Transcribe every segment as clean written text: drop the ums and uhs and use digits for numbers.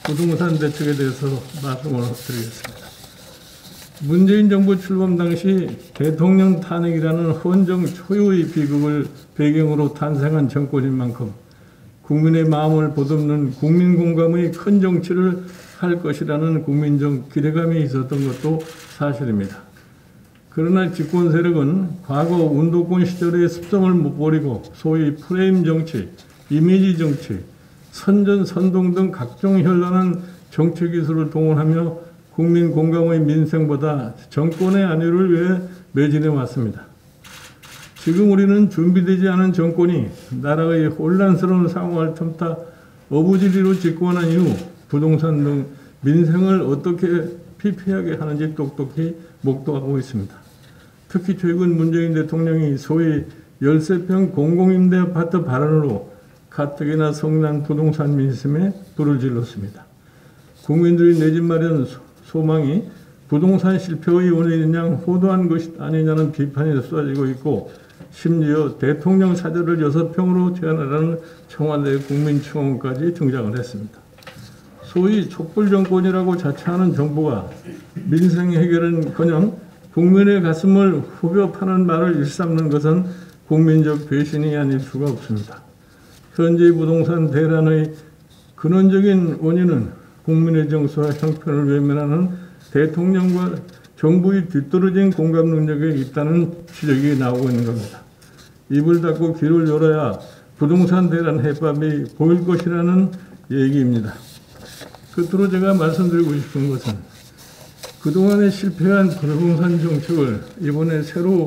부동산 대책에 대해서 말씀을 드리겠습니다. 문재인 정부 출범 당시 대통령 탄핵이라는 헌정 초유의 비극을 배경으로 탄생한 정권인 만큼 국민의 마음을 보듬는 국민 공감의 큰 정치를 할 것이라는 국민적 기대감이 있었던 것도 사실입니다. 그러나 집권 세력은 과거 운동권 시절의 습성을 못 버리고 소위 프레임 정치, 이미지 정치, 선전, 선동 등 각종 현란한 정치 기술을 동원하며 국민 공감의 민생보다 정권의 안위를 위해 매진해 왔습니다. 지금 우리는 준비되지 않은 정권이 나라의 혼란스러운 상황을 틈타 어부지리로 집권한 이후 부동산 등 민생을 어떻게 피폐하게 하는지 똑똑히 목도하고 있습니다. 특히 최근 문재인 대통령이 소위 열세평 공공임대 아파트 발언으로 가뜩이나 성난 부동산 민심에 불을 질렀습니다. 국민들의 내 집 마련 소망이 부동산 실패의 원인인 양 호도한 것이 아니냐는 비판이 쏟아지고 있고, 심지어 대통령 사저를 6평으로 제한하라는 청와대 국민청원까지 등장을 했습니다. 소위 촛불 정권이라고 자처하는 정부가 민생 해결은커녕 국민의 가슴을 후벼 파는 말을 일삼는 것은 국민적 배신이 아닐 수가 없습니다. 현재 부동산 대란의 근원적인 원인은 국민의 정서와 형편을 외면하는 대통령과 정부의 뒤떨어진 공감 능력에 있다는 지적이 나오고 있는 겁니다. 입을 닫고 귀를 열어야 부동산 대란 해법이 보일 것이라는 얘기입니다. 끝으로 제가 말씀드리고 싶은 것은 그동안에 실패한 부동산 정책을 이번에 새로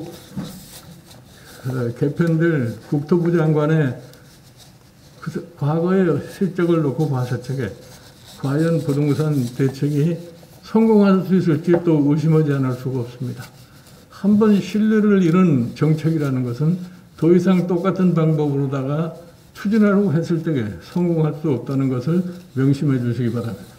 개편될 국토부 장관의 과거의 실적을 놓고 봤을 적에 과연 부동산 대책이 성공할 수 있을지 또 의심하지 않을 수가 없습니다. 한번 신뢰를 잃은 정책이라는 것은 더 이상 똑같은 방법으로다가 추진하려고 했을 때 성공할 수 없다는 것을 명심해 주시기 바랍니다.